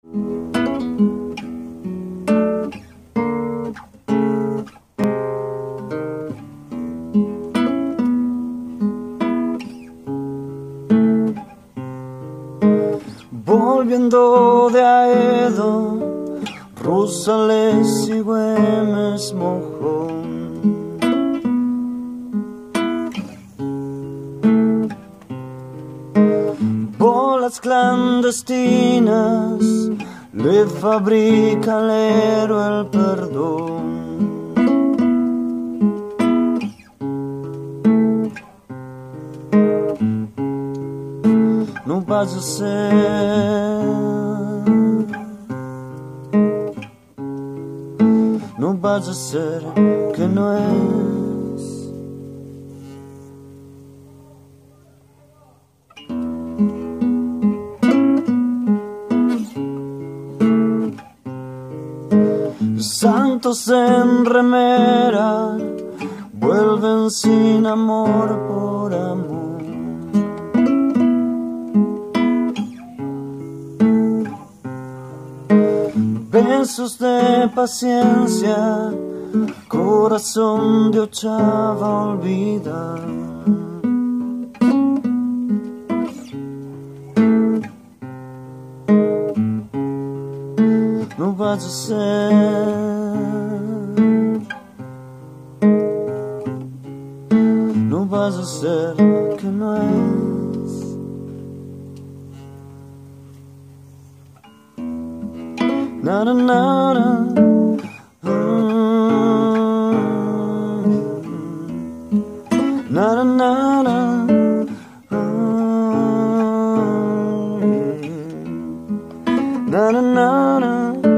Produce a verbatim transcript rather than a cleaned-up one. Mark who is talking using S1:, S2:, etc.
S1: Volviendo de Aedo, Rosales y Güemes Mojón. Bolas clandestinas le fabrica al héroe el perdón. No vaya a ser, no vaya a ser que no es. Santos en remera vuelven sin amor por amor. Besos de paciencia, corazón de ochava olvida. No vaya a ser, no vaya a ser que no es. Nada, nada, nada, nada, nada, nada.